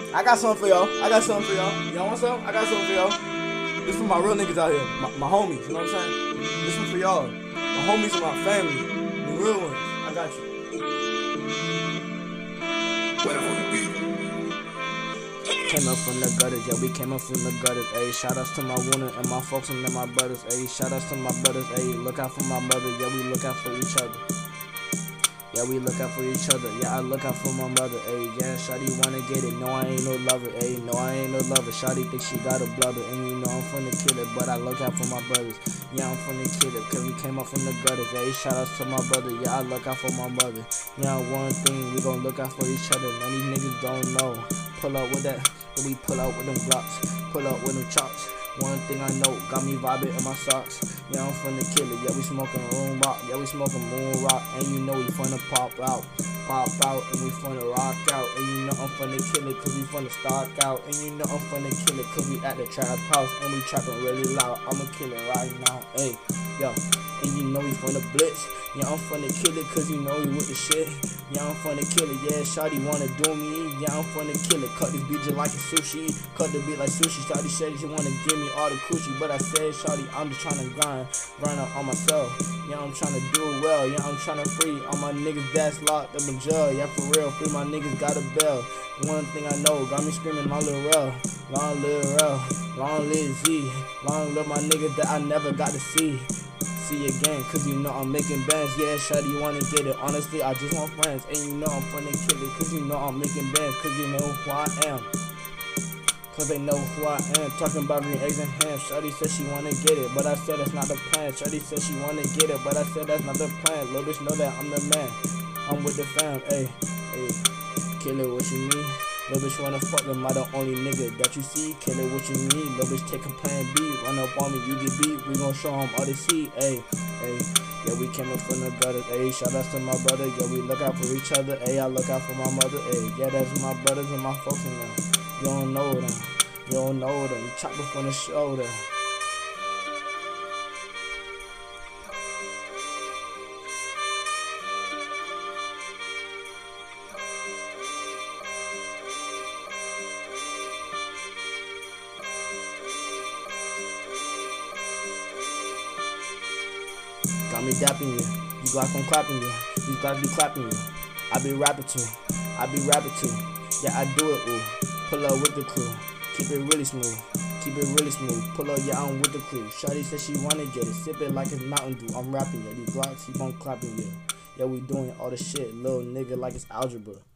I got something for y'all. Y'all want some? I got something for y'all. This for my real niggas out here. My homies, you know what I'm saying? This one for y'all. My homies and my family. The real ones. I got you. Came up from the gutters, yeah, we came up from the gutters, ayy. Shout outs to my woman and my folks and then my brothers, ayy. Shout outs to my brothers, ayy. Look out for my mother, yeah, we look out for each other. Yeah, we look out for each other. Yeah, I look out for my mother, ayy. Yeah, shawty wanna get it. No, I ain't no lover, ayy. No, I ain't no lover. Shawty think she got a blubber, and you know I'm finna kill it. But I look out for my brothers. Yeah, I'm finna kill it, cause we came up from the gutters, ayy. Shout outs to my brother. Yeah, I look out for my mother. Yeah, one thing, we gon' look out for each other. None of these niggas don't know. Pull up with that, when we pull out with them Glocks. Pull up with them chops. One thing I know, got me vibing in my socks. Yeah, I'm finna kill it. Yeah, we smoking room rock. Yeah, we smoking moon rock. And you know we finna pop out, and we finna rock out. And you know I'm finna kill it, cause we finna stock out. And you know I'm finna kill it, cause we at the trap house. And we trapping really loud. I'ma kill it right now, hey, yo. And you know we finna blitz. Yeah, I'm finna kill it, cause you know we with the shit. Yeah, I'm finna kill it, yeah, shawty wanna do me. Yeah, I'm finna kill it, cut this beat just like a sushi. Cut the beat like sushi, shawty said she wanna give me all the coochie. But I said, shawty, I'm just tryna grind up on myself. Yeah, I'm tryna do well, yeah, I'm tryna free all my niggas that's locked up in jail. Yeah, for real, free my niggas, got a bell. One thing I know, got me screaming, long live Rel, long live Rel, long live Z, long live my niggas that I never got to see again, cause you know I'm making bands. Yeah, shawty, you wanna get it. Honestly, I just want friends. And you know I'm finna kill it, cause you know I'm making bands. Cause you know who I am, cause they know who I am. Talking about green eggs and ham. Shawty said she wanna get it, but I said that's not the plan. Shawty said she wanna get it, but I said that's not the plan. Little bitch know that I'm the man. I'm with the fam, ayy, ayy. Kill it, what you mean? Little bitch wanna fuck them, I the only nigga that you see. Kill it, what you mean? Little bitch take a plan B, run up on me, you get beat. We gon' show them all they see, ayy, ayy. Yeah, we came up from the gutters, ayy. Shout outs to my brother, yeah, we look out for each other, ayy. I look out for my mother, ayy. Yeah, that's my brothers and my folks in them. You don't know them, you don't know them. You chop up on the shoulder. Got me dapping you, you Glock on clapping you, these Glocks be clapping you. I be rapping too, yeah I do it, ooh. Pull up with the crew, keep it really smooth, pull up, yeah I'm with the crew. Shawty said she wanna get it, sip it like it's Mountain Dew. I'm rapping, yeah, these Glocks keep on clapping, yeah. Yeah, we doing all the shit, little nigga like it's algebra.